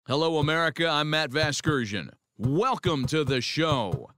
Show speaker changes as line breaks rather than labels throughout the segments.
Hello, America. I'm Matt Vasgersian. Welcome to the show.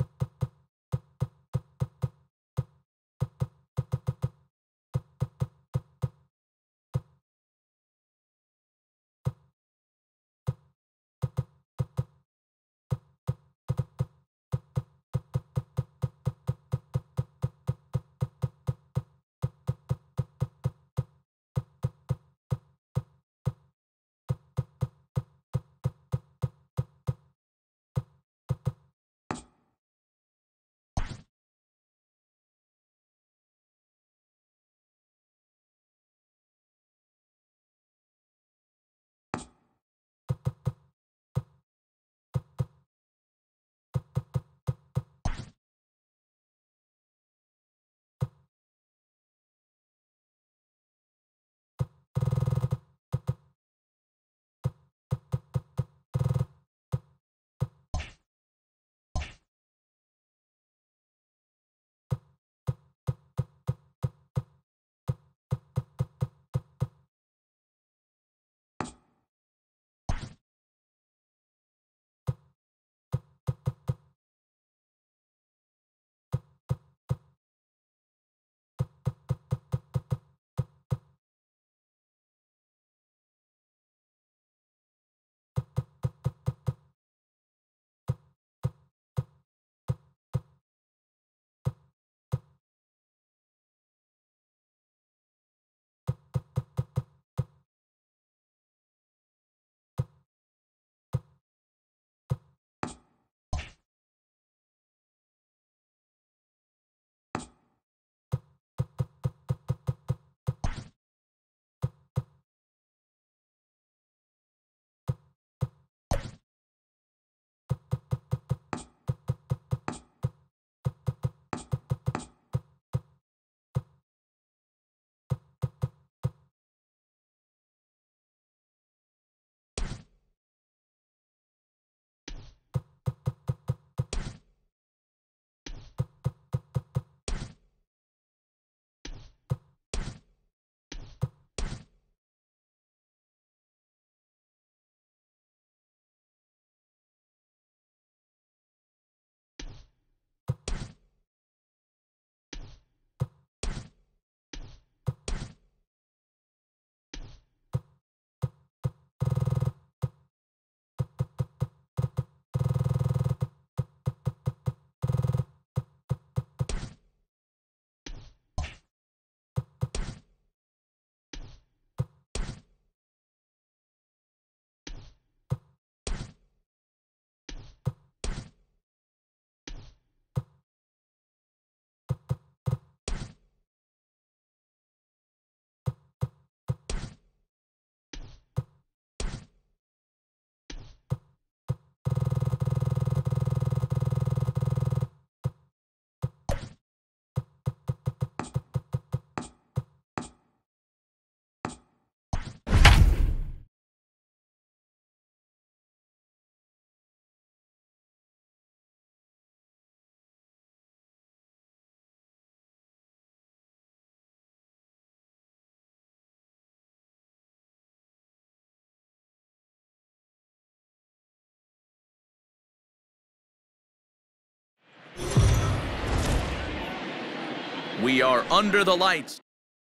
We are under the lights.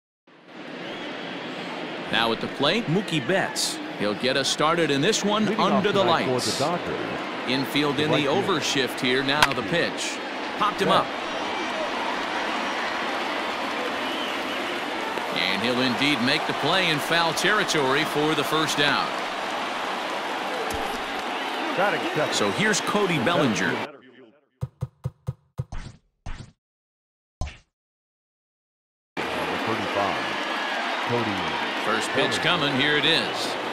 Now at the plate, Mookie Betts. He'll get us started in this one under the lights. Infield in the overshift here. Now the pitch. Popped him up. And he'll indeed make the play in foul territory for the first out. So here's Cody Bellinger. First pitch coming. Here it is.